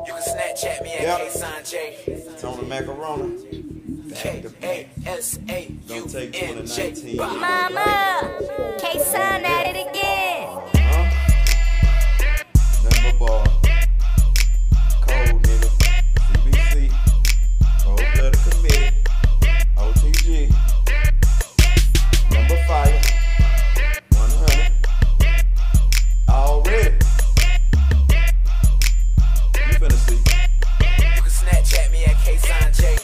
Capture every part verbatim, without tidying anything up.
You can Snapchat me at Yep. K-Sign J. Tony Macarona. K A S A U N J. Mama, K-Sign at it again. Huh? Nothing but ball. Cold, nigga. C B C. Cold-blooded committee. O T G. Number fire. one hundred. Already. You finna see. You can Snapchat me at K-Sign J.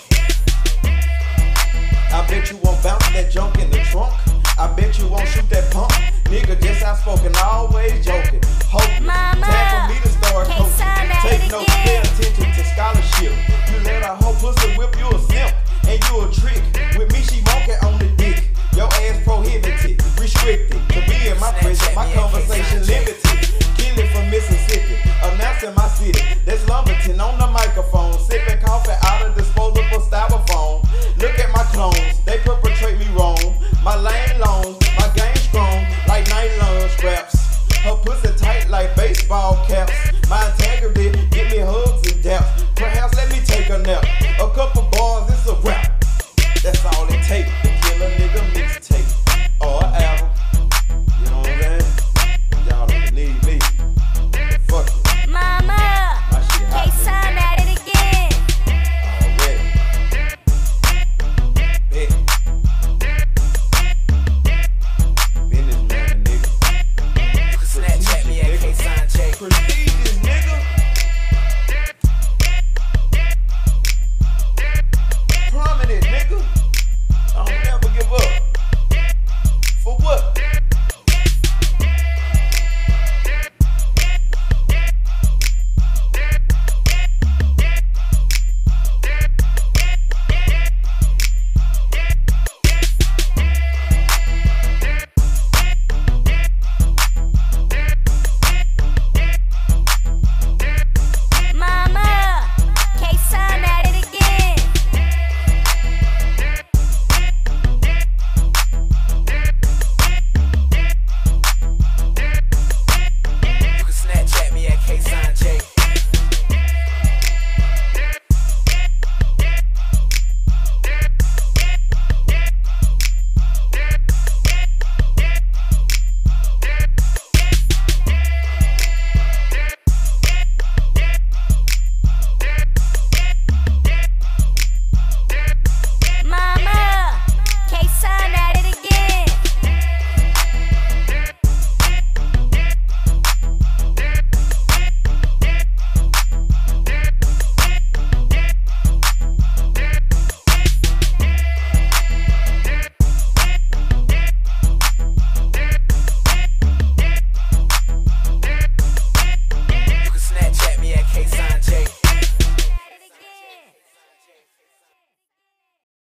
I bet you won't bounce that junk in the trunk. I bet you won't shoot that pump. Nigga just outspoken, always joking. Hopeless. Mama, Time for me to start coaching. K-Sign at Take it notes, pay again. attention to scholarship. You let a hoe pussy whip you a simp. And you a trick. With me, she monkey on the dick. Your ass prohibited, restricted. To be in my prison, my conversation limited. Kill it from Mississippi. Announcing my city. That's Lumberton on the mic.